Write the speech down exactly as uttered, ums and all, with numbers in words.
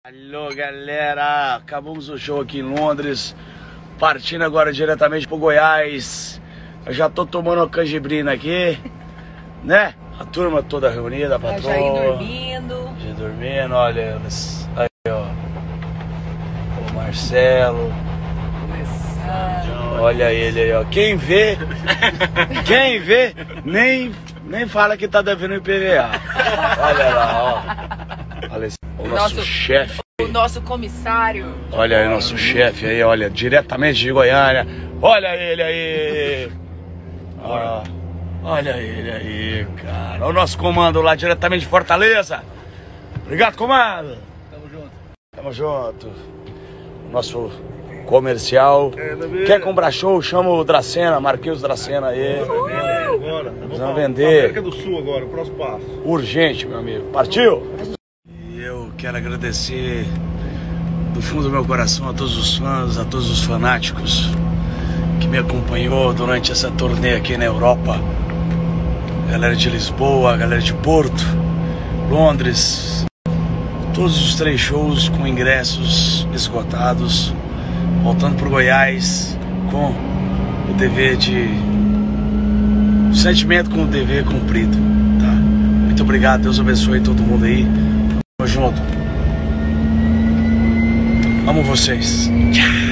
Alô galera, acabamos o show aqui em Londres, partindo agora diretamente pro Goiás. Eu já tô tomando uma canjibrina aqui, né? A turma toda reunida, a patroa. Já ir dormindo. Já dormindo, olha, aí ó, o Marcelo. Começando. Olha ele aí ó, quem vê, quem vê, nem, nem fala que tá devendo I P V A. Olha lá, ó. Olha esse. O nosso, nosso chefe. O nosso comissário. Olha aí, nosso chefe aí, olha, diretamente de Goiânia. Olha ele aí. Ó, olha ele aí, cara. O nosso comando lá, diretamente de Fortaleza. Obrigado, comando. Tamo junto. Tamo junto. Nosso comercial. É, quer comprar show? Chama o Dracena, Marquinhos Dracena aí. Agora. Vamos vender. América do Sul agora, o próximo passo. Urgente, meu amigo. Partiu? Eu quero agradecer do fundo do meu coração a todos os fãs, a todos os fanáticos que me acompanhou durante essa turnê aqui na Europa. Galera de Lisboa, galera de Porto, Londres. Todos os três shows com ingressos esgotados. Voltando pro Goiás com o dever de... o sentimento com o dever cumprido, tá? Muito obrigado, Deus abençoe todo mundo aí. Tamo junto. Amo vocês. Tchau.